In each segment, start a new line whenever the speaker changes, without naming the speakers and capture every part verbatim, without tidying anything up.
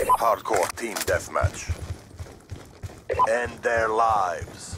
Hardcore team deathmatch. End their lives.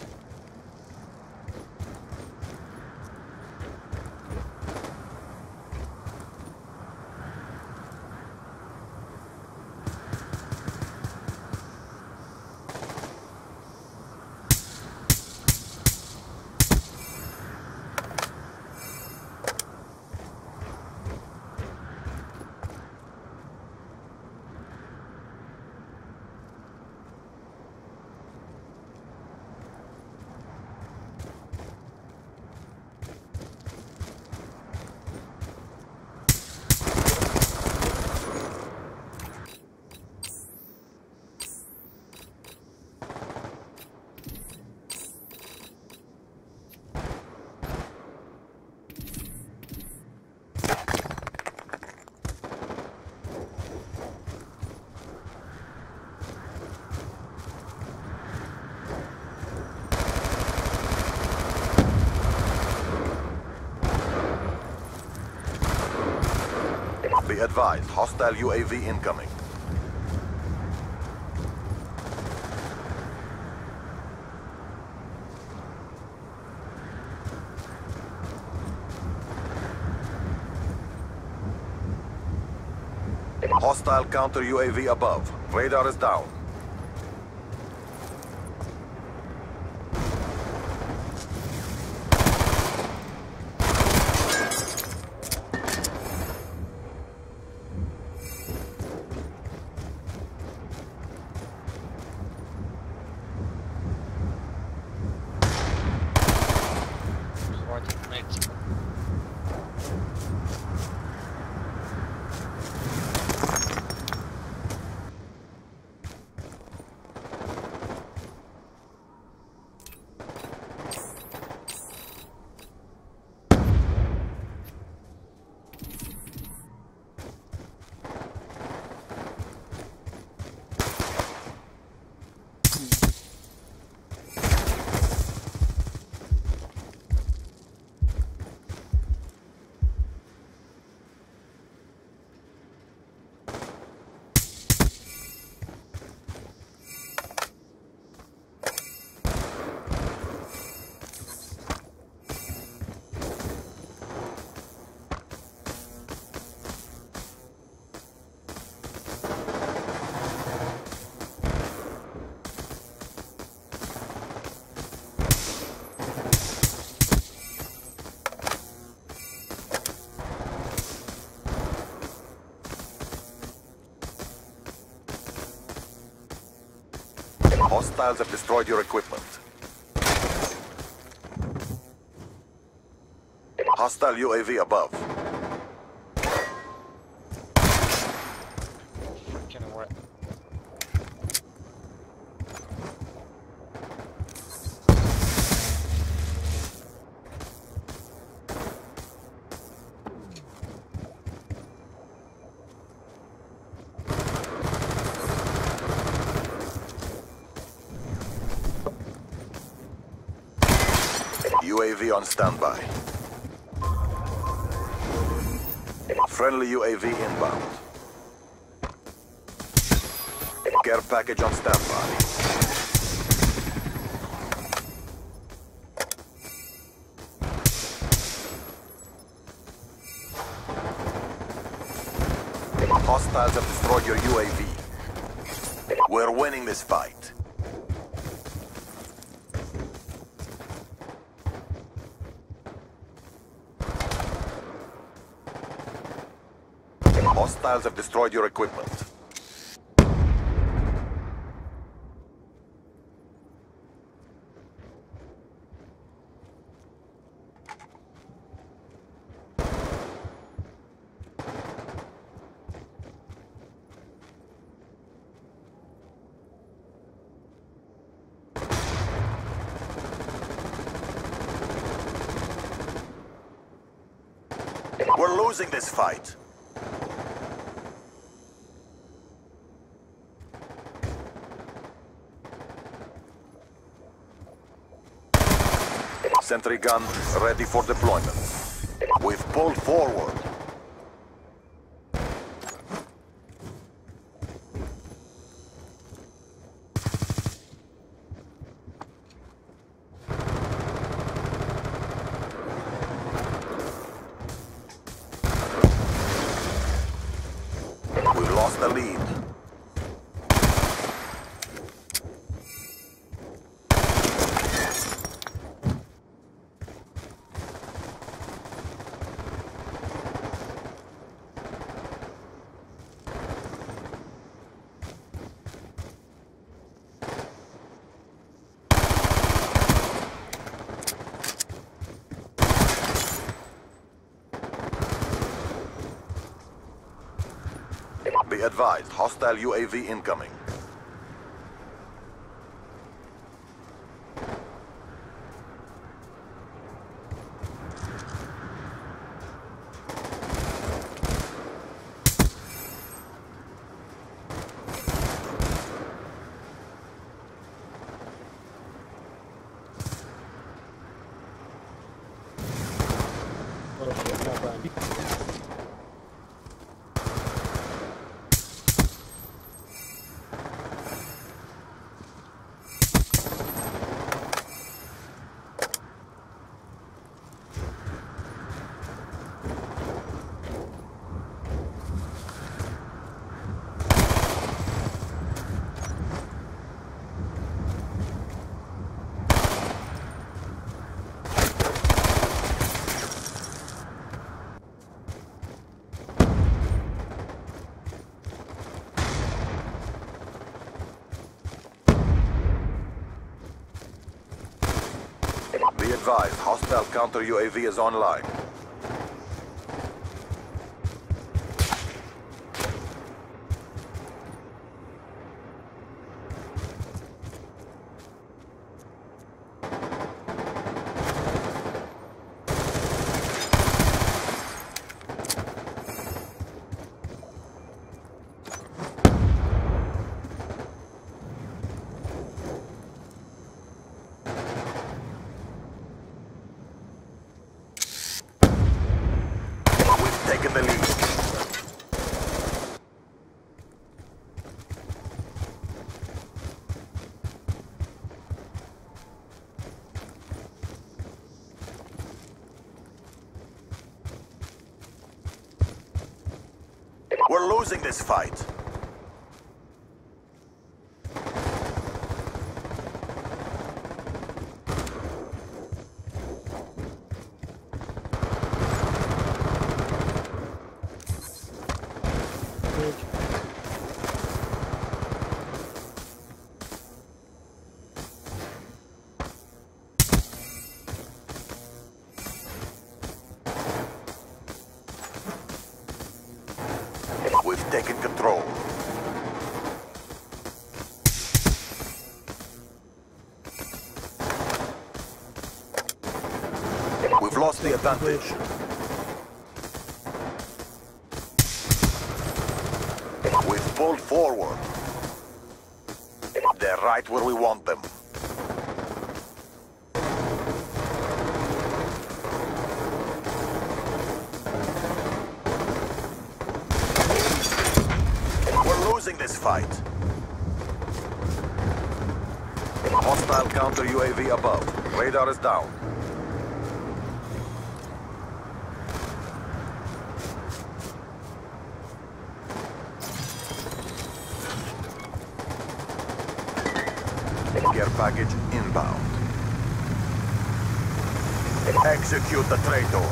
Be advised, hostile U A V incoming. Hostile counter U A V above. Radar is down. Hostiles have destroyed your equipment. Hostile U A V above.
Fucking what?
U A V on standby. Friendly U A V inbound. Care package on standby. Hostiles have destroyed your U A V. We're winning this fight. Hostiles have destroyed your equipment. We're losing this fight. Sentry gun ready for deployment. We've pulled forward. the lead. Be advised, hostile U A V incoming. Be advised, hostile counter U A V is online. Taking the lead. We're losing this fight. We've taken control. We've lost the advantage. We've pulled forward. They're right where we want them. Losing this fight. Hostile counter U A V above. Radar is down. Care package inbound. Execute the traitor.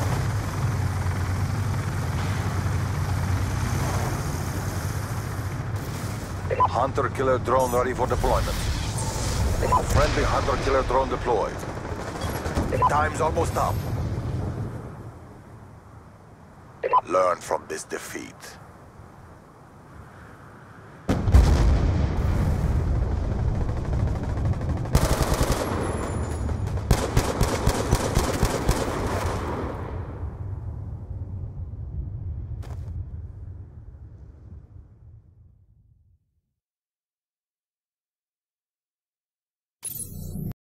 Hunter-killer drone ready for deployment. Friendly hunter-killer drone deployed. Time's almost up. Learn from this defeat.